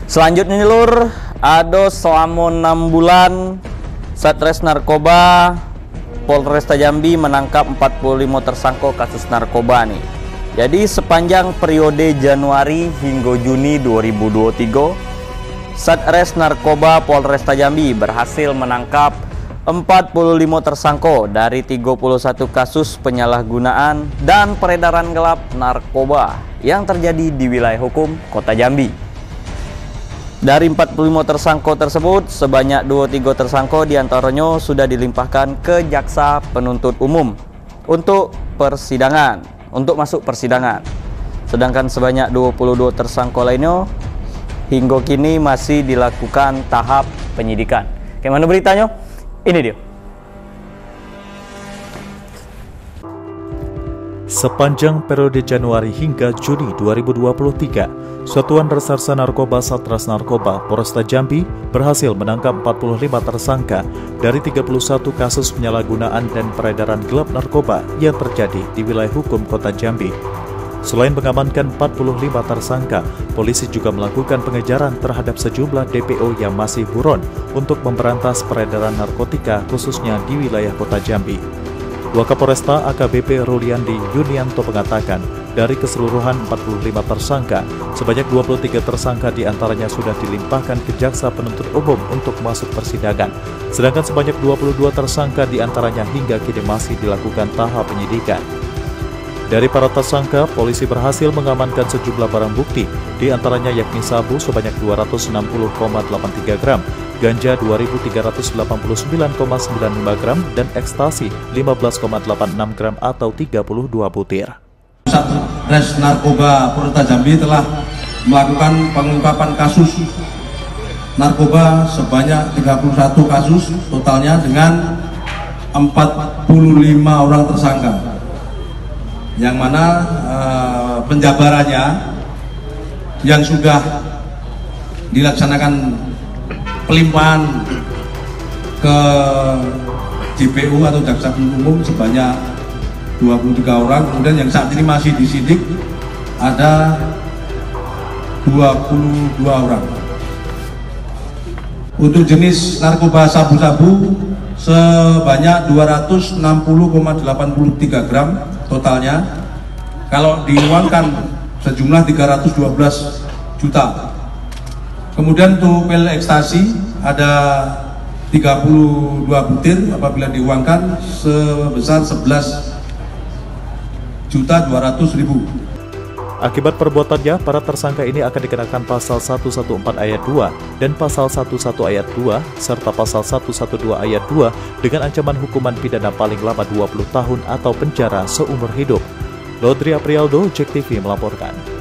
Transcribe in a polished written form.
Selanjutnya nih Lur, ada selama 6 bulan Satres Narkoba Polresta Jambi menangkap 45 tersangka kasus narkoba nih. Jadi sepanjang periode Januari hingga Juni 2023, Satres Narkoba Polresta Jambi berhasil menangkap 45 tersangka dari 31 kasus penyalahgunaan dan peredaran gelap narkoba yang terjadi di wilayah hukum Kota Jambi. Dari 45 tersangka tersebut, sebanyak 23 tersangka diantaranya sudah dilimpahkan ke jaksa penuntut umum untuk masuk persidangan. Sedangkan sebanyak 22 tersangka lainnya hingga kini masih dilakukan tahap penyidikan. Bagaimana beritanya? Ini dia. Sepanjang periode Januari hingga Juni 2023, Satuan Reserse Narkoba Satres Narkoba Polresta Jambi berhasil menangkap 45 tersangka dari 31 kasus penyalahgunaan dan peredaran gelap narkoba yang terjadi di wilayah hukum Kota Jambi. Selain mengamankan 45 tersangka, polisi juga melakukan pengejaran terhadap sejumlah DPO yang masih buron untuk memberantas peredaran narkotika khususnya di wilayah Kota Jambi. Wakapolresta AKBP Ruliandi Yunianto mengatakan, dari keseluruhan 45 tersangka, sebanyak 23 tersangka diantaranya sudah dilimpahkan ke jaksa penuntut umum untuk masuk persidangan, sedangkan sebanyak 22 tersangka diantaranya hingga kini masih dilakukan tahap penyidikan. Dari para tersangka, polisi berhasil mengamankan sejumlah barang bukti, diantaranya yakni sabu sebanyak 260,83 gram, ganja 2.389,95 gram, dan ekstasi 15,86 gram atau 32 butir. Satres Narkoba Polresta Jambi telah melakukan pengungkapan kasus narkoba sebanyak 31 kasus totalnya dengan 45 orang tersangka, yang mana penjabarannya yang sudah dilaksanakan pelimpahan ke JPU atau jaksa penuntut umum sebanyak 23 orang, kemudian yang saat ini masih disidik ada 22 orang. Untuk jenis narkoba sabu-sabu sebanyak 260,83 gram totalnya, kalau diuangkan sejumlah 312 juta. Kemudian untuk pil ekstasi ada 32 butir apabila diuangkan sebesar 11.200.000. Akibat perbuatannya, para tersangka ini akan dikenakan pasal 114 ayat 2 dan pasal 11 ayat 2 serta pasal 112 ayat 2 dengan ancaman hukuman pidana paling lama 20 tahun atau penjara seumur hidup. Lodri Aprialdo, JEK TV melaporkan.